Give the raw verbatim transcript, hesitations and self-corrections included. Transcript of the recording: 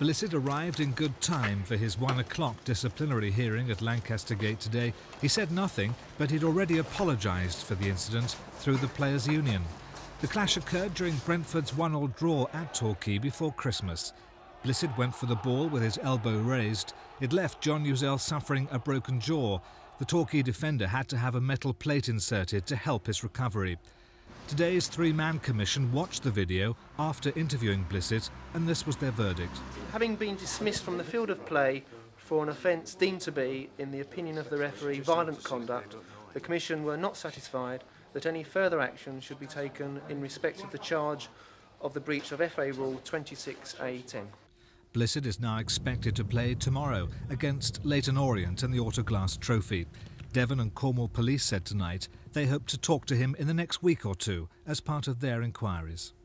Blissett arrived in good time for his one o'clock disciplinary hearing at Lancaster Gate today. He said nothing, but he'd already apologised for the incident through the Players' Union. The clash occurred during Brentford's one-all draw at Torquay before Christmas. Blissett went for the ball with his elbow raised. It left John Uzel suffering a broken jaw. The Torquay defender had to have a metal plate inserted to help his recovery. Today's three-man commission watched the video after interviewing Blissett, and this was their verdict. Having been dismissed from the field of play for an offence deemed to be, in the opinion of the referee, violent conduct, the commission were not satisfied that any further action should be taken in respect of the charge of the breach of F A Rule twenty-six A ten. Blissett is now expected to play tomorrow against Leyton Orient in the Autoglass Trophy. Devon and Cornwall Police said tonight they hope to talk to him in the next week or two as part of their inquiries.